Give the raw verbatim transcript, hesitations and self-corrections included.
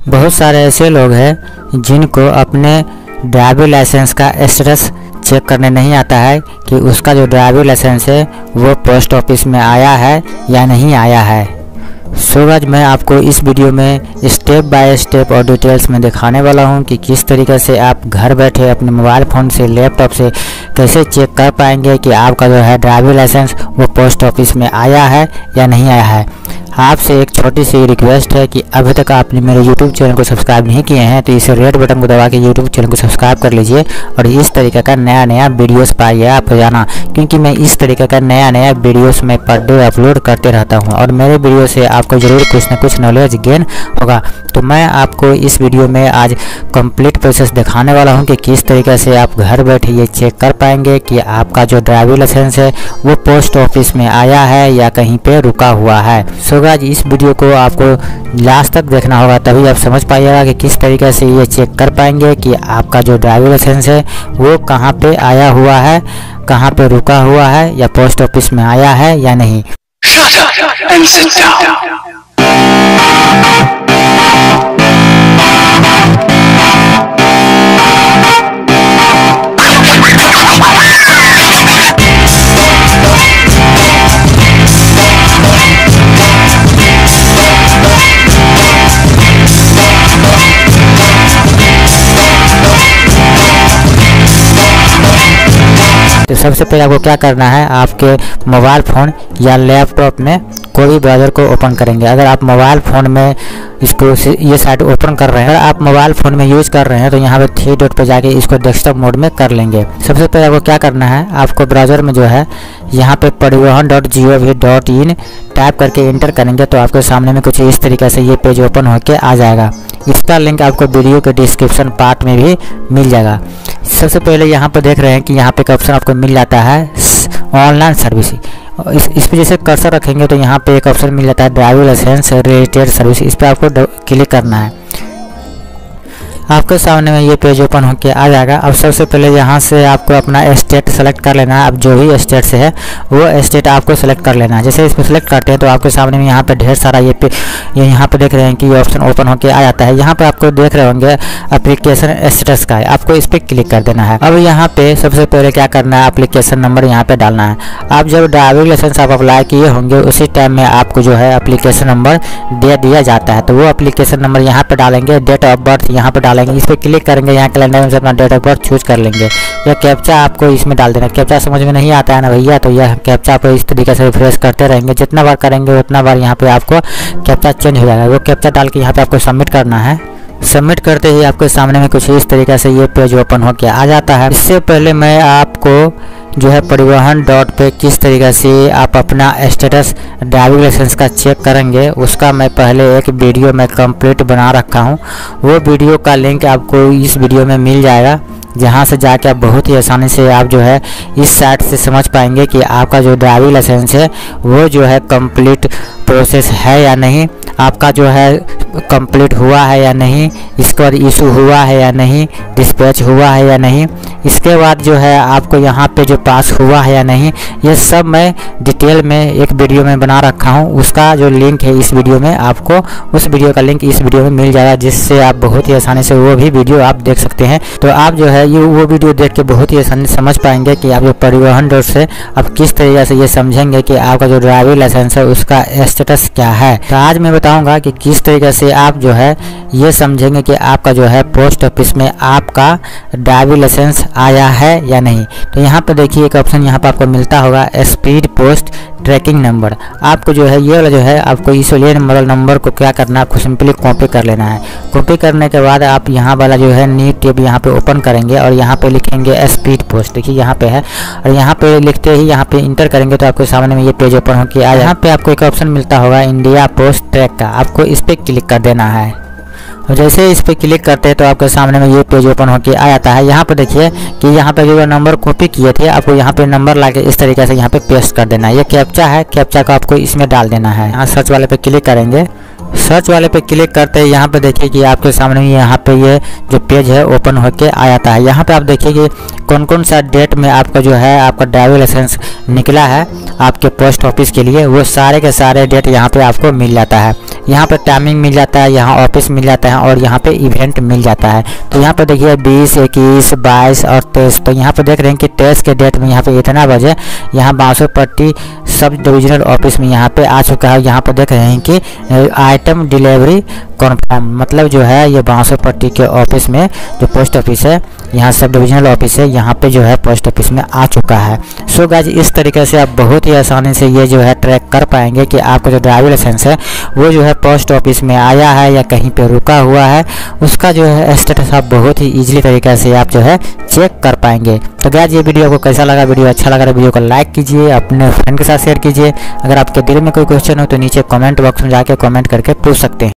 बहुत सारे ऐसे लोग हैं जिनको अपने ड्राइविंग लाइसेंस का स्टेटस चेक करने नहीं आता है कि उसका जो ड्राइविंग लाइसेंस है वो पोस्ट ऑफिस में आया है या नहीं आया है। सो गाइस, मैं आपको इस वीडियो में स्टेप बाय स्टेप और डिटेल्स में दिखाने वाला हूं कि किस तरीके से आप घर बैठे अपने मोबाइल फ़ोन से, लैपटॉप से कैसे चेक कर पाएंगे कि आपका जो है ड्राइविंग लाइसेंस वो पोस्ट ऑफिस में आया है या नहीं आया है। आपसे एक छोटी सी रिक्वेस्ट है कि अभी तक आपने मेरे यूट्यूब चैनल को सब्सक्राइब नहीं किए हैं तो इस रेड बटन को दबा के यूट्यूब चैनल को सब्सक्राइब कर लीजिए और इस तरीके का नया नया वीडियोस पाइए आप रोजाना, क्योंकि मैं इस तरीके का नया नया वीडियोस में पर डे अपलोड करते रहता हूं और मेरे वीडियो से आपको ज़रूर कुछ ना कुछ नॉलेज गेन होगा। तो मैं आपको इस वीडियो में आज कंप्लीट प्रोसेस दिखाने वाला हूँ कि किस तरीके से आप घर बैठे ये चेक कर पाएंगे कि आपका जो ड्राइविंग लाइसेंस है वो पोस्ट ऑफिस में आया है या कहीं पे रुका हुआ है। सो गाइस, इस वीडियो को आपको लास्ट तक देखना होगा, तभी आप समझ पाइएगा कि किस तरीके से ये चेक कर पाएंगे कि आपका जो ड्राइविंग लाइसेंस है वो कहाँ पे आया हुआ है, कहाँ पे रुका हुआ है या पोस्ट ऑफिस में आया है या नहीं। Shut up and sit down. तो सबसे पहले आपको क्या करना है, आपके मोबाइल फ़ोन या लैपटॉप में कोई भी ब्राउज़र को ओपन करेंगे। अगर आप मोबाइल फ़ोन में इसको ये साइट ओपन कर रहे हैं, अगर आप मोबाइल फ़ोन में यूज़ कर रहे हैं तो यहाँ पे थ्री डॉट पे जाके इसको डेस्कटॉप मोड में कर लेंगे। सबसे पहले आपको क्या करना है, आपको ब्राउज़र में जो है यहाँ पे Parivahan dot G O V dot in type करके इंटर करेंगे तो आपके सामने में कुछ इस तरीके से ये पेज ओपन होके आ जाएगा। इसका लिंक आपको वीडियो के डिस्क्रिप्शन पार्ट में भी मिल जाएगा। सबसे पहले यहाँ पर देख रहे हैं कि यहाँ पे एक ऑप्शन आपको मिल जाता है ऑनलाइन सर्विस। इस इस पर जैसे कर्सर रखेंगे तो यहाँ पे एक ऑप्शन मिल जाता है ड्राइविंग लाइसेंस रिलेटेड सर्विस। इस पर आपको क्लिक करना है। आपके सामने में ये पेज ओपन होकर आ जाएगा। अब सबसे पहले यहाँ से आपको अपना स्टेट सेलेक्ट कर लेना है। अब जो भी स्टेट से है वो स्टेट आपको सेलेक्ट कर लेना है। जैसे इसमें सेलेक्ट करते हैं तो आपके सामने में यहाँ पे ढेर सारा ये पे ये यहाँ पे देख रहे हैं कि ये ऑप्शन ओपन होकर आ जाता है। यहाँ पे आपको देख रहे होंगे एप्लीकेशन स्टेटस का है, आपको इस पर क्लिक कर देना है। अब यहाँ पे सबसे पहले क्या करना है, एप्लीकेशन नंबर यहाँ पे डालना है। आप जब ड्राइविंग लाइसेंस आप अप्लाई किए होंगे उसी टाइम में आपको जो है एप्लीकेशन नंबर दे दिया जाता है, तो वो एप्लीकेशन नंबर यहाँ पे डालेंगे। डेट ऑफ बर्थ यहाँ पे डालेंगे, इस पर क्लिक करेंगे। यहाँ कैलेंडर में से अपना डेट ऑफ बर्थ चूज कर लेंगे। यह कैप्चा आपको इसमें डाल देना। कैप्चा समझ में नहीं आता है ना भैया, तो यह कैप्चा आपको इस तरीके से रिफ्रेश करते रहेंगे। जितना बार करेंगे उतना बार यहाँ पे आपको कैप्चा चेंज हो जाएगा। वो कैप्चा डाल के यहाँ पे आपको सबमिट करना है। सबमिट करते ही आपके सामने में कुछ इस तरीके से ये पेज ओपन होकर आ जाता है। इससे पहले मैं आपको जो है परिवहन डॉट पे किस तरीके से आप अपना स्टेटस ड्राइविंग लाइसेंस का चेक करेंगे उसका मैं पहले एक वीडियो में कंप्लीट बना रखा हूँ। वो वीडियो का लिंक आपको इस वीडियो में मिल जाएगा, जहाँ से जाके आप बहुत ही आसानी से आप जो है इस साइट से समझ पाएंगे कि आपका जो ड्राइविंग लाइसेंस है वो जो है कंप्लीट प्रोसेस है या नहीं, आपका जो है कंप्लीट हुआ है या नहीं, इसके बाद इशू हुआ है या नहीं, डिस्पैच हुआ है या नहीं, इसके बाद जो है आपको यहाँ पे जो पास हुआ है या नहीं, ये सब मैं डिटेल में एक वीडियो में बना रखा हूँ। उसका जो लिंक है इस वीडियो में, आपको उस वीडियो का लिंक इस वीडियो में मिल जाएगा, जिससे आप बहुत ही आसानी से वो भी वीडियो आप देख सकते हैं। तो आप जो है ये वो वीडियो देख के बहुत ही आसानी से समझ पाएंगे कि आप जो परिवहन डॉट से आप किस तरीके से ये समझेंगे कि आपका जो ड्राइविंग लाइसेंस है उसका स्टेटस क्या है। तो आज मैं बताऊंगा कि किस तरीके से आप जो है ये समझेंगे कि आपका जो है पोस्ट ऑफिस में आपका ड्राइविंग लाइसेंस आया है या नहीं। तो यहाँ पर देखिए एक ऑप्शन यहाँ पर आपको मिलता होगा स्पीड पोस्ट ट्रैकिंग नंबर। आपको जो है ये वाला जो है आपको इस वाले मॉडल नंबर को क्या करना है, आपको सिंपली कॉपी कर लेना है। कॉपी करने के बाद आप यहाँ वाला जो है न्यू टैब यहाँ पे ओपन करेंगे और यहाँ पे लिखेंगे स्पीड पोस्ट। देखिए यहाँ पे है और यहाँ पे लिखते ही यहाँ पे इंटर करेंगे तो आपके सामने में ये पेज ओपन होकर आया। यहाँ पे आपको एक ऑप्शन मिलता होगा इंडिया पोस्ट ट्रैक का, आपको इस पर क्लिक कर देना है। और जैसे इस पर क्लिक करते हैं तो आपके सामने में ये पेज ओपन होकर आ जाता है। यहाँ पे देखिए कि यहाँ पे जो नंबर कॉपी किए थे आपको यहाँ पे नंबर लाके इस तरीके से यहाँ पे पेस्ट कर देना है। ये कैप्चा है, कैप्चा को आपको इसमें डाल देना है। यहाँ सर्च वाले पे क्लिक करेंगे। सर्च वाले पे क्लिक करते हैं यहाँ पे देखिए कि आपके सामने यहाँ पे ये जो पेज है ओपन होके आ जाता है। यहाँ पे आप देखिए कि कौन कौन सा डेट में आपका जो है आपका ड्राइविंग लाइसेंस निकला है आपके पोस्ट ऑफिस के लिए, वो सारे के सारे डेट यहाँ पे आपको मिल जाता है। यहाँ पर टाइमिंग मिल जाता है, यहाँ ऑफिस मिल जाता है और यहाँ पे इवेंट मिल जाता है। तो यहाँ पर देखिए बीस, इक्कीस, बाईस और तेईस। तो यहाँ पर देख रहे हैं कि तेईस के डेट में यहाँ पे इतना बजे यहाँ बांसुरपट्टी सब डिविजनल ऑफिस में यहाँ पे आ चुका है। यहाँ पर देख रहे हैं कि आइटम डिलीवरी कन्फर्म, मतलब जो है ये बांसुरपट्टी के ऑफिस में जो पोस्ट ऑफिस है, यहाँ सब डिविजनल ऑफिस है, यहाँ पे जो है पोस्ट ऑफिस में आ चुका है। सो गाइस इस तरीके से आप बहुत ही आसानी से ये जो है ट्रैक कर पाएंगे कि आपका जो ड्राइविंग लाइसेंस है वो जो है पोस्ट ऑफिस में आया है या कहीं पे रुका हुआ है, उसका जो है स्टेटस आप बहुत ही ईजिली तरीके से आप जो है चेक कर पाएंगे। तो गाइस ये वीडियो आपको कैसा लगा? वीडियो अच्छा लगा तो वीडियो को लाइक कीजिए, अपने फ्रेंड के साथ शेयर कीजिए। अगर आपके दिल में कोई क्वेश्चन हो तो नीचे कमेंट बॉक्स में जाके कमेंट करके पूछ सकते हैं।